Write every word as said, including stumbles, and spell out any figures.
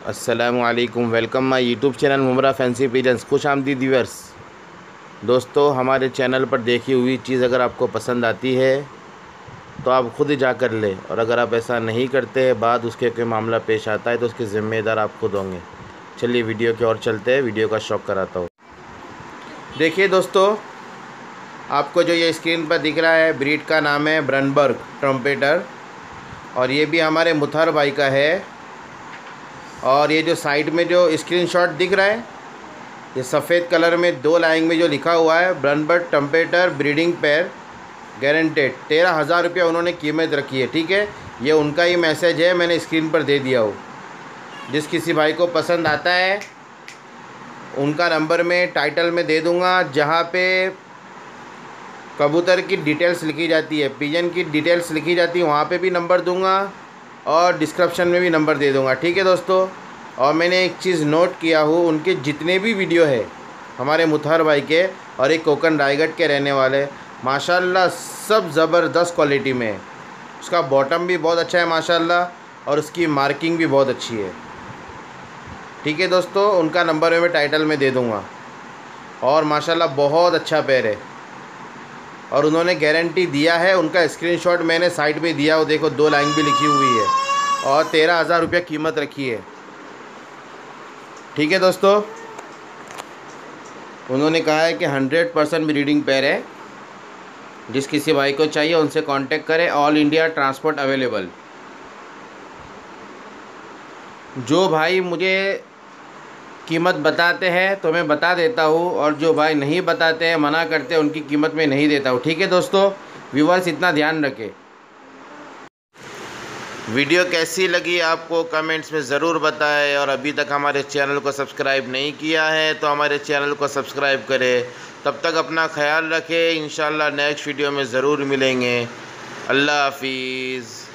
अस्सलामुअलैकुम, welcome my YouTube channel Mumbra fancy pigeons. खुश आमदीद व्यूअर्स। दोस्तों, हमारे चैनल पर देखी हुई चीज़ अगर आपको पसंद आती है तो आप ख़ुद ही जा कर ले, और अगर आप ऐसा नहीं करते हैं, बाद उसके कोई मामला पेश आता है तो उसके ज़िम्मेदार आप खुद होंगे। चलिए वीडियो की ओर चलते हैं, वीडियो का शौक़ कराता हूँ। देखिए दोस्तों, आपको जो ये स्क्रीन पर दिख रहा है, ब्रीड का नाम है ब्रनबर्ग ट्रम्पेटर, और ये भी हमारे मुथहर भाई का है। और ये जो साइड में जो स्क्रीनशॉट दिख रहा है, ये सफ़ेद कलर में दो लाइन में जो लिखा हुआ है, Bernburg trumpeter breeding pair guaranteed, तेरह हज़ार रुपया उन्होंने कीमत रखी है। ठीक है, ये उनका ही मैसेज है, मैंने स्क्रीन पर दे दिया हो। जिस किसी भाई को पसंद आता है उनका नंबर मैं टाइटल में दे दूँगा, जहाँ पे कबूतर की डिटेल्स लिखी जाती है, पिजन की डिटेल्स लिखी जाती है, वहाँ पे भी नंबर दूंगा और डिस्क्रिप्शन में भी नंबर दे दूंगा। ठीक है दोस्तों, और मैंने एक चीज़ नोट किया हूँ, उनके जितने भी वीडियो है हमारे मुथहर भाई के और एक कोकन रायगढ़ के रहने वाले, माशाल्लाह सब ज़बरदस्त क्वालिटी में है। उसका बॉटम भी बहुत अच्छा है माशाल्लाह, और उसकी मार्किंग भी बहुत अच्छी है। ठीक है दोस्तों, उनका नंबर मैं टाइटल में दे दूँगा, और माशाल्लाह बहुत अच्छा पैर है, और उन्होंने गारंटी दिया है। उनका स्क्रीनशॉट मैंने साइड में दिया, वो देखो दो लाइन भी लिखी हुई है, और तेरह हज़ार रुपया कीमत रखी है। ठीक है दोस्तों, उन्होंने कहा है कि हंड्रेड परसेंट ब्रीडिंग पेयर है। जिस किसी भाई को चाहिए उनसे कांटेक्ट करें, ऑल इंडिया ट्रांसपोर्ट अवेलेबल। जो भाई मुझे कीमत बताते हैं तो मैं बता देता हूँ, और जो भाई नहीं बताते हैं, मना करते हैं, उनकी कीमत मैं नहीं देता हूँ। ठीक है दोस्तों, व्यूअर्स इतना ध्यान रखें। वीडियो कैसी लगी आपको कमेंट्स में ज़रूर बताएं, और अभी तक हमारे चैनल को सब्सक्राइब नहीं किया है तो हमारे चैनल को सब्सक्राइब करें। तब तक अपना ख्याल रखें, इंशाल्लाह नेक्स्ट वीडियो में ज़रूर मिलेंगे। अल्लाह हाफिज़।